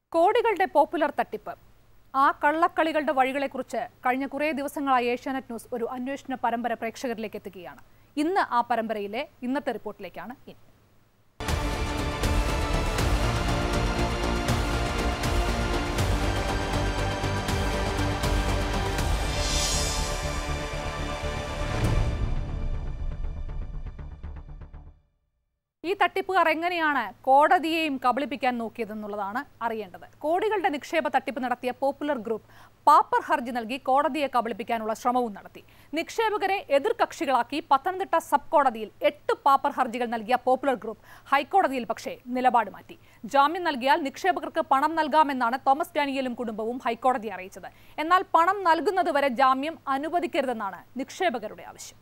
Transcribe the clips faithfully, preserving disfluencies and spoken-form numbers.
കോടികളുടെ പോപ്പുലർ തട്ടിപ്പ് ആ കള്ളക്കളികളുടെ വഴികളെക്കുറിച്ച് കഴിഞ്ഞ കുറേ ദിവസങ്ങളായി ഏഷ്യാനെറ്റ് ന്യൂസ് ഒരു അന്വേഷണ പരമ്പര പ്രേക്ഷകരിലേക്ക് എത്തിക്കുകയാണ്. ഇന്ന് ആ പരമ്പരയിലെ ഇന്നത്തെ റിപ്പോർട്ടിലേക്കാണ് ഇനി. ഈ തട്ടിപ്പുകാർ എങ്ങനെയാണ് കോടതിയെയും കബളിപ്പിക്കാൻ നോക്കിയതെന്നുള്ളതാണ് അറിയേണ്ടത്. കോടികളുടെ നിക്ഷേപ തട്ടിപ്പ് നടത്തിയ പോപ്പുലർ ഗ്രൂപ്പ് പാപ്പർ ഹർജി നൽകി കോടതിയെ കബളിപ്പിക്കാനുള്ള ശ്രമവും നടത്തി. നിക്ഷേപകരെ എതിർകക്ഷികളാക്കി പത്തനംതിട്ട സബ് കോടതിയിൽ എട്ട് പാപ്പർ ഹർജികൾ നൽകിയ പോപ്പുലർ ഗ്രൂപ്പ് ഹൈക്കോടതിയിൽ പക്ഷേ നിലപാട് മാറ്റി. ജാമ്യം നൽകിയാൽ നിക്ഷേപകർക്ക് പണം നൽകാമെന്നാണ് തോമസ് ഡാനിയലും കുടുംബവും ഹൈക്കോടതിയെ അറിയിച്ചത്. എന്നാൽ പണം നൽകുന്നതുവരെ ജാമ്യം അനുവദിക്കരുതെന്നാണ് നിക്ഷേപകരുടെ ആവശ്യം.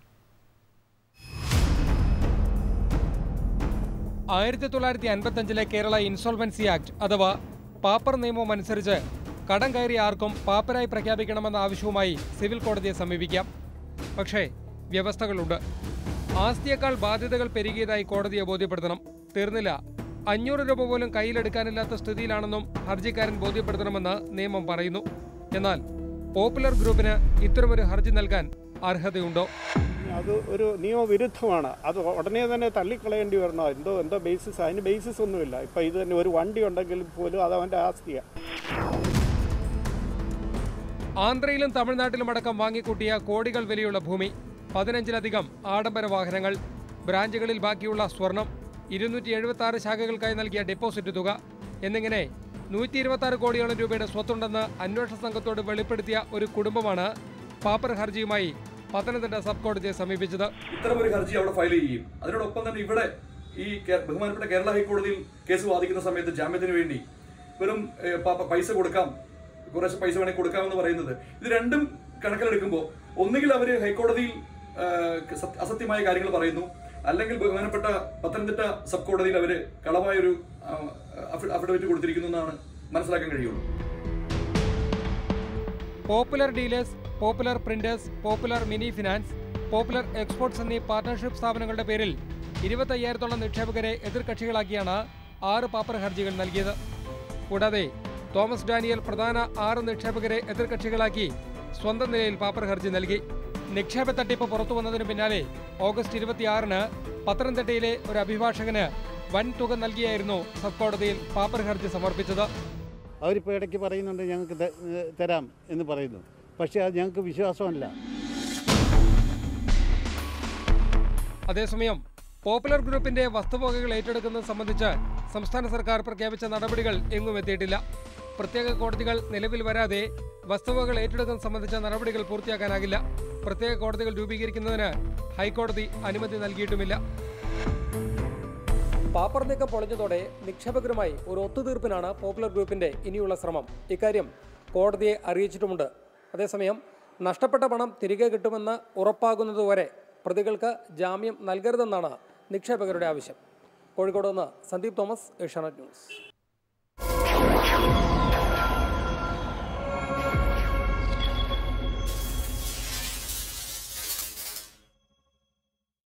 ആയിരത്തി തൊള്ളായിരത്തി അൻപത്തഞ്ചിലെ കേരള ഇൻസോൾവൻസി ആക്ട് അഥവാ പാപ്പർ നിയമം അനുസരിച്ച് കടം കയറിയ ആർക്കും പാപ്പരായി പ്രഖ്യാപിക്കണമെന്ന ആവശ്യവുമായി സിവിൽ കോടതിയെ സമീപിക്കാം. പക്ഷേ വ്യവസ്ഥകളുണ്ട്. ആസ്തിയേക്കാൾ ബാധ്യതകൾ പെരുകിയതായി കോടതിയെ ബോധ്യപ്പെടുത്തണം. തീർന്നില്ല, അഞ്ഞൂറ് രൂപ പോലും കയ്യിലെടുക്കാനില്ലാത്ത സ്ഥിതിയിലാണെന്നും ഹർജിക്കാരൻ ബോധ്യപ്പെടുത്തണമെന്ന് നിയമം പറയുന്നു. എന്നാൽ പോപ്പുലർ ഗ്രൂപ്പിന് ഇത്തരമൊരു ഹർജി നൽകാൻ അർഹതയുണ്ടോ? അത് ഒരു നിയമവിരുദ്ധമാണ്. അത് ഉടനെ തന്നെ തള്ളിക്കളയേണ്ടി വരണോ? എന്തോ എന്തോ ബേസിസ്, അതിന് ബേസിസ് ഒന്നുമില്ല. ഇപ്പം ഇത് തന്നെ ഒരു വണ്ടി ഉണ്ടെങ്കിൽ പോലും അത് അവൻ്റെ ആസ്തിയാണ്. ആന്ധ്രയിലും തമിഴ്നാട്ടിലും അടക്കം വാങ്ങിക്കൂട്ടിയ കോടികൾ വിലയുള്ള ഭൂമി, പതിനഞ്ചിലധികം ആഡംബര വാഹനങ്ങൾ, ബ്രാഞ്ചുകളിൽ ബാക്കിയുള്ള സ്വർണം, ഇരുന്നൂറ്റി എഴുപത്തി ആറ് ശാഖകൾക്കായി നൽകിയ ഡെപ്പോസിറ്റ് തുക എന്നിങ്ങനെ നൂറ്റി ഇരുപത്തി ആറ് കോടിയോളം രൂപയുടെ സ്വത്തുണ്ടെന്ന് അന്വേഷണ സംഘത്തോട് വെളിപ്പെടുത്തിയ ഒരു കുടുംബമാണ് പാപ്പർ ഹർജിയുമായി പത്തനംതിട്ട സബ് കോടതിയെ സമീപിച്ചത്. ഇത്തരമൊരു ഹർജി അവിടെ ഫയൽ ചെയ്യും. അതിനോടൊപ്പം തന്നെ ഇവിടെ ഈ ബഹുമാനപ്പെട്ട കേരള ഹൈക്കോടതിയിൽ കേസ് വാദിക്കുന്ന സമയത്ത് ജാമ്യത്തിന് വേണ്ടി വെറും പൈസ കൊടുക്കാം, കുറച്ച് പൈസ വേണമെങ്കിൽ കൊടുക്കാമെന്ന് പറയുന്നത്, ഇത് രണ്ടും കണക്കിലെടുക്കുമ്പോൾ ഒന്നുകിൽ അവർ ഹൈക്കോടതിയിൽ അസത്യമായ കാര്യങ്ങൾ പറയുന്നു, അല്ലെങ്കിൽ ബഹുമാനപ്പെട്ട പത്തനംതിട്ട സബ് കോടതിയിൽ അവർ കളവായൊരു അഫിഡവിറ്റ് കൊടുത്തിരിക്കുന്നു എന്നാണ് മനസ്സിലാക്കാൻ കഴിയുള്ളൂ. Popular dealers, popular printers, popular mini finance, popular exports എന്നീ പാർട്ണർഷിപ്പ് സ്ഥാപനങ്ങളുടെ പേരിൽ ഇരുപത്തയ്യായിരത്തോളം നിക്ഷേപകരെ എതിർകക്ഷികളാക്കിയാണ് ആറ് പാപ്പർ ഹർജികൾ നൽകിയത്. കൂടാതെ തോമസ് ഡാനിയൽ പ്രധാന ആറ് നിക്ഷേപകരെ എതിർകക്ഷികളാക്കി സ്വന്തം നിലയിൽ പാപ്പർ ഹർജി നൽകി. നിക്ഷേപ തട്ടിപ്പ് പുറത്തു വന്നതിന് പിന്നാലെ ഓഗസ്റ്റ് ഇരുപത്തിയാറിന് പത്തനംതിട്ടയിലെ ഒരു അഭിഭാഷകന് വൻ തുക നൽകിയായിരുന്നു സബ് കോടതിയിൽ പാപ്പർ ഹർജി സമർപ്പിച്ചത്. അവരിപ്പോൾ ഇടയ്ക്ക് പറയുന്നുണ്ട് ഞങ്ങൾക്ക് തരാം എന്ന് പറയുന്നു, പക്ഷേ അത് ഞങ്ങൾക്ക് വിശ്വാസമല്ല. അതേസമയം പോപ്പുലർ ഗ്രൂപ്പിന്റെ വസ്തുവകകൾ ഏറ്റെടുക്കുന്നത് സംബന്ധിച്ച് സംസ്ഥാന സർക്കാർ പ്രഖ്യാപിച്ച നടപടികൾ എങ്ങും എത്തിയിട്ടില്ല. പ്രത്യേക കോടതികൾ നിലവിൽ വരാതെ വസ്തുവകകൾ ഏറ്റെടുക്കുന്നത് സംബന്ധിച്ച നടപടികൾ പൂർത്തിയാക്കാനാകില്ല. പ്രത്യേക കോടതികൾ രൂപീകരിക്കുന്നതിന് ഹൈക്കോടതി അനുമതി നൽകിയിട്ടുമില്ല. പാപ്പർ നീക്കം പൊളിഞ്ഞതോടെ നിക്ഷേപകരുമായി ഒരു ഒത്തുതീർപ്പിനാണ് പോപ്പുലർ ഗ്രൂപ്പിന്റെ ഇനിയുള്ള ശ്രമം. ഇക്കാര്യം കോടതിയെ അറിയിച്ചിട്ടുമുണ്ട്. അതേസമയം നഷ്ടപ്പെട്ട പണം തിരികെ കിട്ടുമെന്ന് ഉറപ്പാകുന്നതുവരെ പ്രതികൾക്ക് ജാമ്യം നൽകരുതെന്നാണ് നിക്ഷേപകരുടെ ആവശ്യം. കോഴിക്കോട് നിന്ന് സന്ദീപ് തോമസ്, ഏഷ്യാനെറ്റ് ന്യൂസ്.